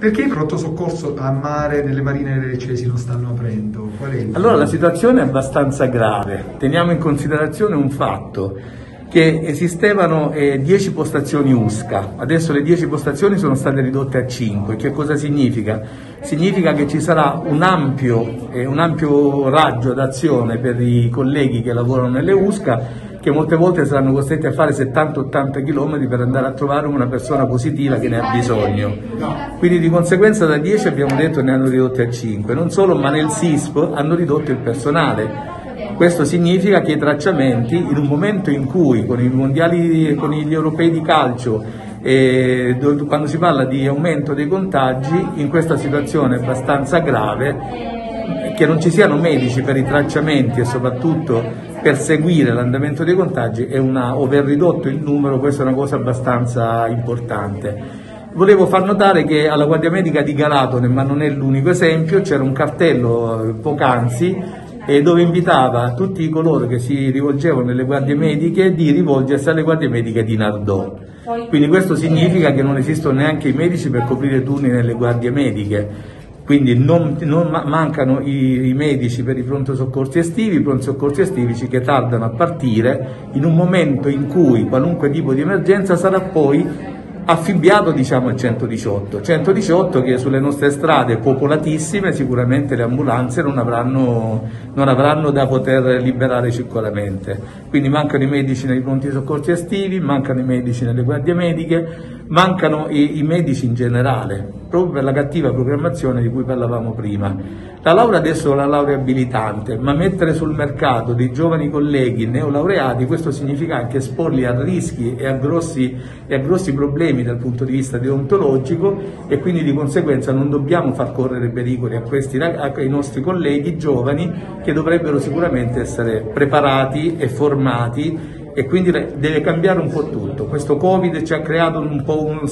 Perché i pronto soccorso a mare nelle marine leccesi non stanno aprendo? Qual è Allora la situazione è abbastanza grave. Teniamo in considerazione un fatto, che esistevano 10 postazioni USCA, adesso le 10 postazioni sono state ridotte a 5. Che cosa significa? Significa che ci sarà un ampio raggio d'azione per i colleghi che lavorano nelle USCA, che molte volte saranno costretti a fare 70-80 km per andare a trovare una persona positiva che ne ha bisogno. Quindi di conseguenza da 10 abbiamo detto ne hanno ridotti a 5. Non solo, ma nel SISP hanno ridotto il personale. Questo significa che i tracciamenti, in un momento in cui con i mondiali, con gli europei di calcio, quando si parla di aumento dei contagi, in questa situazione abbastanza grave, che non ci siano medici per i tracciamenti e soprattutto per seguire l'andamento dei contagi o aver ridotto il numero, questa è una cosa abbastanza importante. Volevo far notare che alla Guardia Medica di Galatone, ma non è l'unico esempio, c'era un cartello poc'anzi dove invitava tutti coloro che si rivolgevano alle guardie mediche di rivolgersi alle guardie mediche di Nardò. Quindi questo significa che non esistono neanche i medici per coprire turni nelle guardie mediche. Quindi non mancano i medici per i pronto soccorsi estivi, i pronto soccorsi estivici che tardano a partire in un momento in cui qualunque tipo di emergenza sarà poi affibbiato, diciamo, al 118 che sulle nostre strade popolatissime sicuramente le ambulanze non avranno da poter liberare circolarmente. Quindi mancano i medici nei pronti soccorsi estivi, mancano i medici nelle guardie mediche, mancano i medici in generale, proprio per la cattiva programmazione di cui parlavamo prima. La laurea adesso è la laurea abilitante, ma mettere sul mercato dei giovani colleghi neolaureati, questo significa anche esporli a rischi e a grossi problemi dal punto di vista deontologico, e quindi di conseguenza non dobbiamo far correre pericoli ai nostri colleghi giovani, che dovrebbero sicuramente essere preparati e formati, e quindi deve cambiare un po' tutto. Questo Covid ci ha creato un po' uno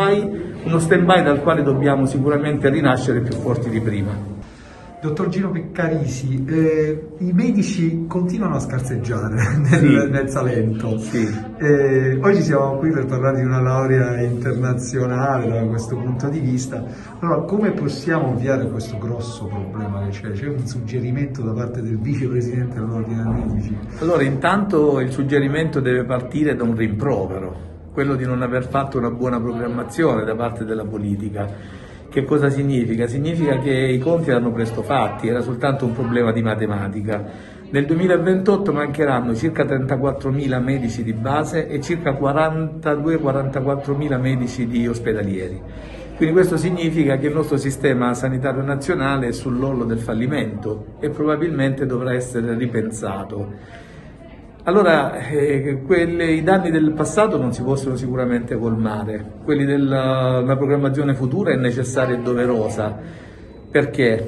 stand-by dal quale dobbiamo sicuramente rinascere più forti di prima. Dottor Gino Peccarisi, i medici continuano a scarseggiare nel Salento. Sì. Oggi siamo qui per parlare di una laurea internazionale da questo punto di vista. Allora, come possiamo ovviare questo grosso problema che c'è? C'è un suggerimento da parte del vicepresidente dell'Ordine dei Medici? Allora, intanto il suggerimento deve partire da un rimprovero, quello di non aver fatto una buona programmazione da parte della politica. Che cosa significa? Significa che i conti erano presto fatti, era soltanto un problema di matematica. Nel 2028 mancheranno circa 34.000 medici di base e circa 42-44.000 medici di ospedalieri. Quindi questo significa che il nostro sistema sanitario nazionale è sull'orlo del fallimento e probabilmente dovrà essere ripensato. Allora, i danni del passato non si possono sicuramente colmare, quelli della programmazione futura è necessaria e doverosa. Perché?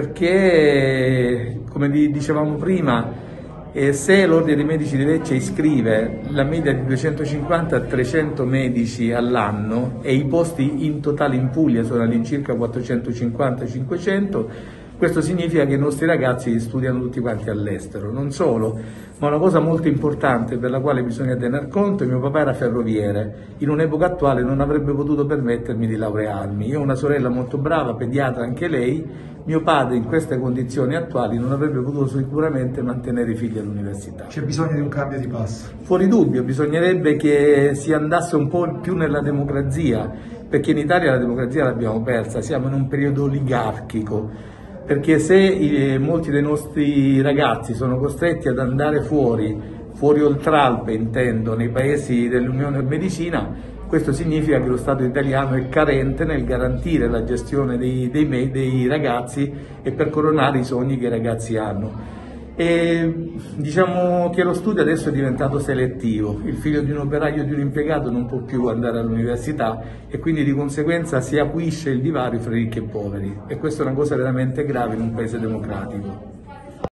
Perché, come dicevamo prima, se l'Ordine dei Medici di Lecce iscrive la media di 250 a 300 medici all'anno e i posti in totale in Puglia sono all'incirca 450-500, questo significa che i nostri ragazzi studiano tutti quanti all'estero. Non solo, ma una cosa molto importante per la quale bisogna tener conto: mio papà era ferroviere, in un'epoca attuale non avrebbe potuto permettermi di laurearmi. Io ho una sorella molto brava, pediatra anche lei, mio padre in queste condizioni attuali non avrebbe potuto sicuramente mantenere i figli all'università. C'è bisogno di un cambio di passo? Fuori dubbio, bisognerebbe che si andasse un po' più nella democrazia, perché in Italia la democrazia l'abbiamo persa, siamo in un periodo oligarchico. Perché se molti dei nostri ragazzi sono costretti ad andare fuori Oltralpe intendo, nei paesi dell'Unione Medicina, questo significa che lo Stato italiano è carente nel garantire la gestione dei ragazzi e per coronare i sogni che i ragazzi hanno. E diciamo che lo studio adesso è diventato selettivo, il figlio di un operaio e di un impiegato non può più andare all'università e quindi di conseguenza si acuisce il divario fra ricchi e poveri, e questa è una cosa veramente grave in un paese democratico.